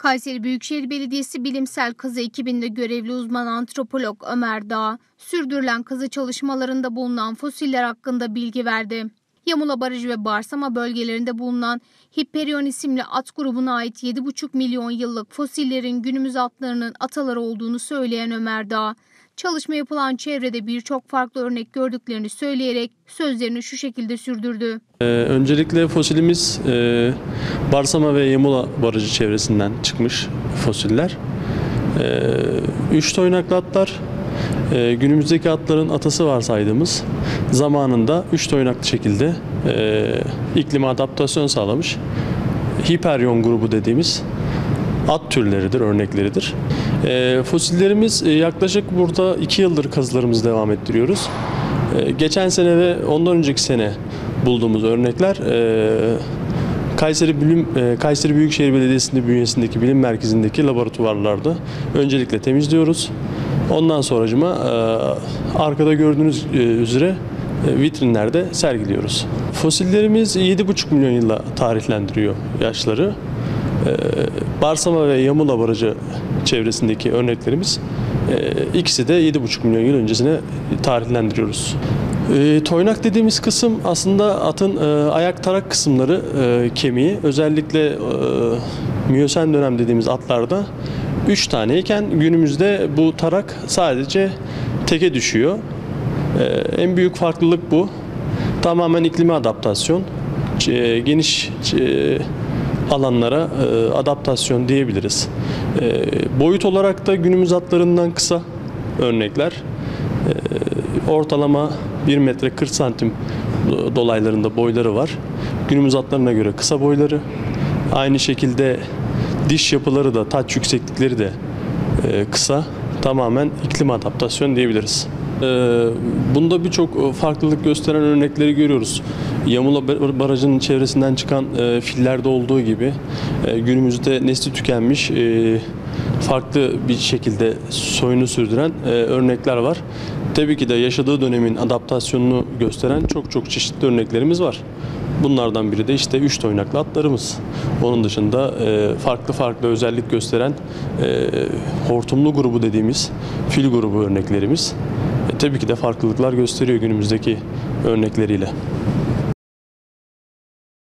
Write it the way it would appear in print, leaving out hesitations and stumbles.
Kayseri Büyükşehir Belediyesi Bilimsel Kazı ekibinde görevli uzman antropolog Ömer Dağ, sürdürülen kazı çalışmalarında bulunan fosiller hakkında bilgi verdi. Yamula Barajı ve Barsama bölgelerinde bulunan Hipperion isimli at grubuna ait 7,5 milyon yıllık fosillerin günümüz atlarının ataları olduğunu söyleyen Ömer Dağ, çalışma yapılan çevrede birçok farklı örnek gördüklerini söyleyerek sözlerini şu şekilde sürdürdü. Öncelikle fosilimiz Barsama ve Yamula Barajı çevresinden çıkmış fosiller. 3 toynaklı atlar, günümüzdeki atların atası varsaydığımız zamanında 3 toynaklı şekilde iklime adaptasyon sağlamış Hipperion grubu dediğimiz at türleridir, örnekleridir. Fosillerimiz yaklaşık burada 2 yıldır kazılarımızı devam ettiriyoruz. Geçen sene ve ondan önceki sene bulduğumuz örnekler Kayseri Büyükşehir Belediyesi'nin bünyesindeki bilim merkezindeki laboratuvarlarda öncelikle temizliyoruz. Ondan sonracıma arkada gördüğünüz üzere vitrinlerde sergiliyoruz. Fosillerimiz 7,5 milyon yılla tarihlendiriyor yaşları. Barsama ve Yamula Barajı çevresindeki örneklerimiz ikisi de 7,5 milyon yıl öncesine tarihlendiriyoruz. Toynak dediğimiz kısım aslında atın ayak tarak kısımları kemiği. Özellikle Miyosen dönem dediğimiz atlarda 3 taneyken günümüzde bu tarak sadece teke düşüyor. En büyük farklılık bu. Tamamen iklime adaptasyon. Geniş alanlara adaptasyon diyebiliriz. Boyut olarak da günümüz atlarından kısa örnekler. Ortalama 1 metre 40 santim dolaylarında boyları var. Günümüz atlarına göre kısa boyları. Aynı şekilde diş yapıları da, taç yükseklikleri de kısa. Tamamen iklim adaptasyon diyebiliriz. Bunda birçok farklılık gösteren örnekleri görüyoruz. Yamula Barajı'nın çevresinden çıkan fillerde olduğu gibi günümüzde nesli tükenmiş, farklı bir şekilde soyunu sürdüren örnekler var. Tabii ki de yaşadığı dönemin adaptasyonunu gösteren çok çeşitli örneklerimiz var. Bunlardan biri de işte 3 toynaklı atlarımız. Onun dışında farklı özellik gösteren hortumlu grubu dediğimiz fil grubu örneklerimiz. Tabii ki de farklılıklar gösteriyor günümüzdeki örnekleriyle.